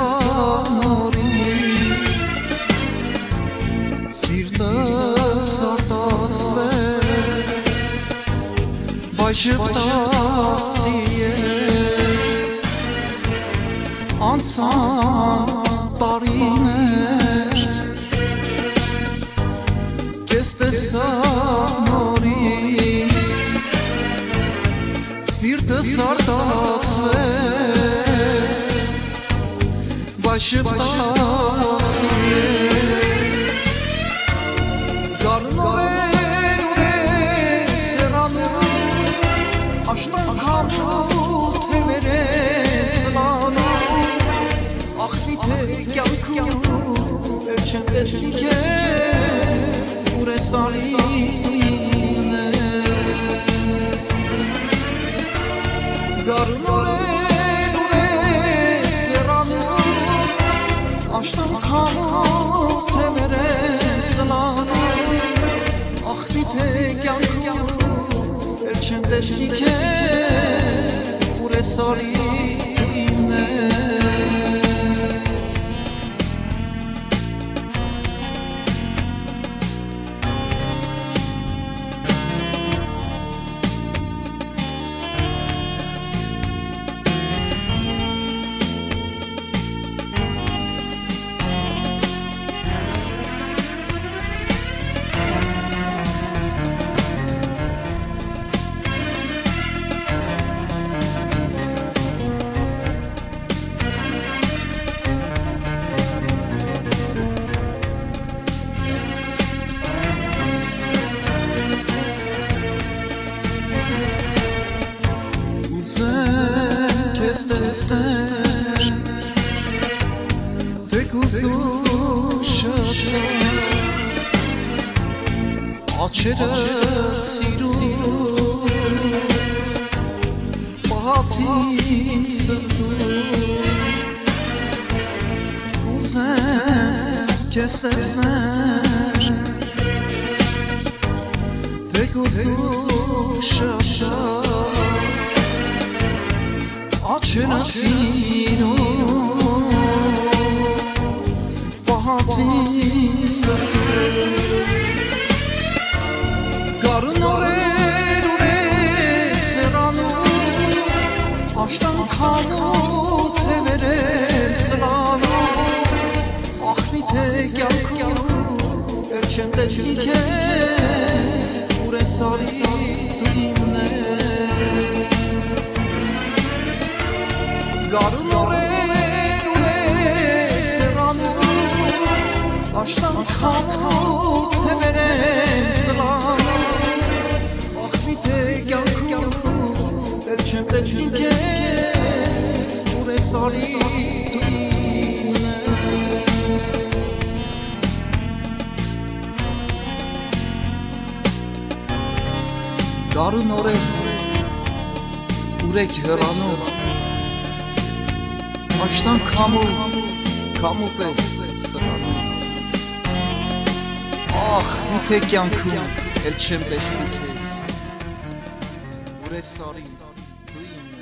նորից Սիրտս արտասվեց Բայց շպտացի ես Անցան տարիներ Քեզ տեսա նորից Սիրտս արտասվեց Բայց շպտացի ես Գարնորեն ունես սերանում Աշտան համոտ թևեր ես լանում Ախ միթե կյանքում Չեմ տեսնի քեզ ուր ես արին Գարնորեն ունես սերանում Աշտան համոտ թևեր ես լանում Ախ միթե կյանքում Չեմ տեսնի քեզ ուր ես արին Աչերս սիրում Պահացին սրտում Կուզեմ քեզ տեսնել Թեկուզու շաշատ Աչերս սիրում Պահացին սրտում Գարնորեն ունես սերանում Աշտան համոտ թևեր ես լանում Ախ միթե կյանքում չեմ տեսնի քեզ ուր ես արին դու իմն Գարնորեն ունես սերանում Աշտան համոտ թևեր ես լանում Չեմ տեսնի քեզ ուր ես արին դու իմն Գարնորեն ուր եք հեռանում Աշտան քամու պես սրանում Ախ միթե կյանքում էլ չեմ տեսնի քեզ Ուր ես արին դու իմն